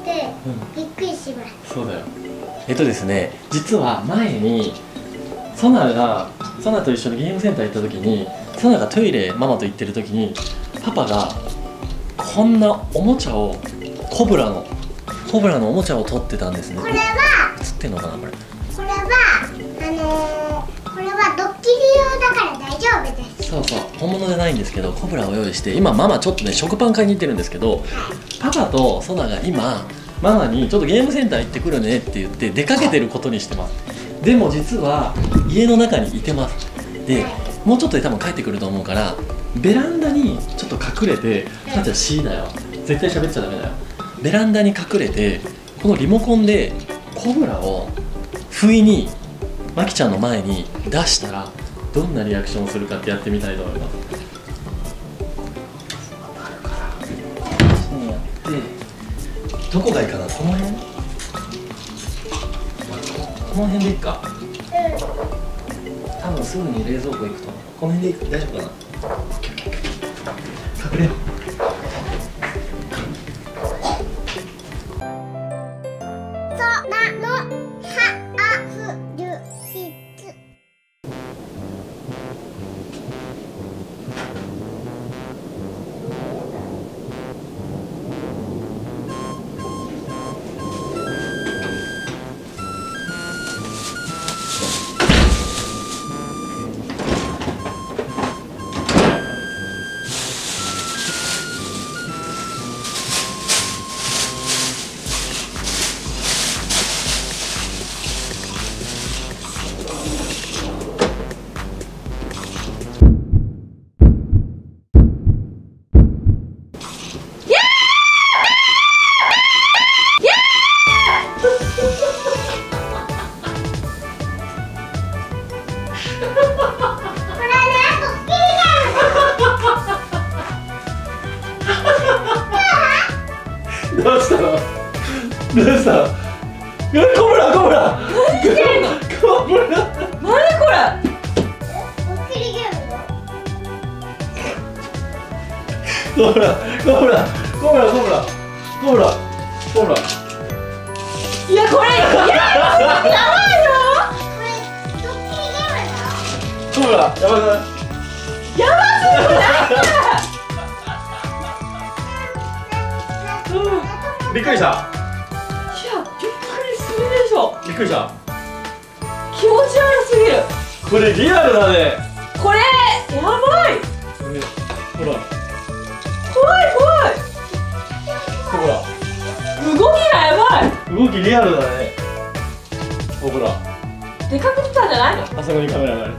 てびっくりします。 そうだよ。ですね、実は前にソナと一緒にゲームセンター行った時に、ソナがトイレママと行ってる時にパパがこんなおもちゃをコブラのおもちゃを取ってたんですね。 これは映ってんのかなこれ。 これはドッキリ用だから大丈夫です。 そうそう、本物じゃないんですけどコブラを用意して、今ママちょっとね食パン買いに行ってるんですけど、パパとソナが今ママにちょっとゲームセンター行ってくるねって言って出かけてることにしてます。でも実は家の中にいてます。でもうちょっとで多分帰ってくると思うから、ベランダにちょっと隠れて、さっちゃん C だよ、絶対喋っちゃダメだよ。ベランダに隠れてこのリモコンでコブラを不意にマキちゃんの前に出したらどんなリアクションをするかってやってみたいと思います。どこがいいかな、この辺？この辺でいいか。多分すぐに冷蔵庫行くと思う。この辺でいいか、大丈夫かな。隠れよう。どうしたの？どうしたの？コブラ！何してんの？コブラ！ ド何これ？ ッキリゲームだ。 コブラ！ いやこれやばいよ。 これドッキリゲームだ。 コブラやばくない？ やばすぎないびっくりした。 いやびっくりするでしょ。 びっくりした。 気持ち悪すぎる。 これリアルだね。 これやばい。 ほら。 怖い。 ほら。 動きがやばい。 動きリアルだね。ほら。 出かけてたんじゃないの？ あそこにカメラがある。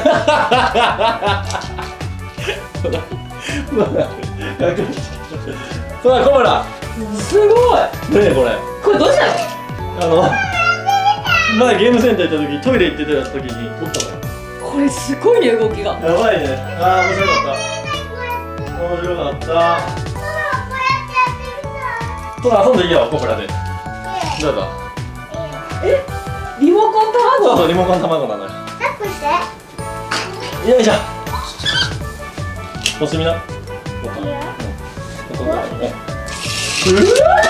ほらコブラ。 すごい。 ねえこれ。 これどうしたの？ 前ゲームセンター行った時トイレ行ってた時に撮ったのよ。 これすごいね動きが。 やばいね。ああ面白かった。そう遊んでいいよコブラで。どうぞ。 リモコン卵。 そうリモコン卵なのよ。 抱っこして。 よいしょ。おすみな。 いいよ。 うわ